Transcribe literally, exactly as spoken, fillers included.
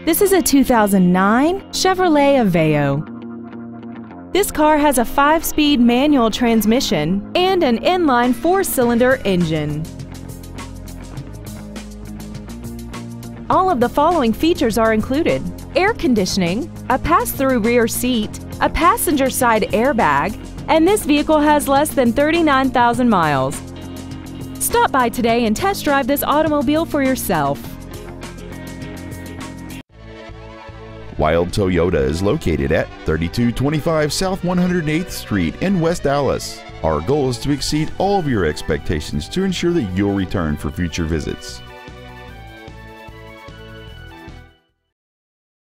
This is a two thousand nine Chevrolet Aveo. This car has a five-speed manual transmission and an inline four-cylinder engine. All of the following features are included: air conditioning, a pass-through rear seat, a passenger side airbag, and this vehicle has less than thirty-nine thousand miles. Stop by today and test drive this automobile for yourself. Wild Toyota is located at thirty-two twenty-five South one hundred eighth Street in West Dallas. Our goal is to exceed all of your expectations to ensure that you'll return for future visits.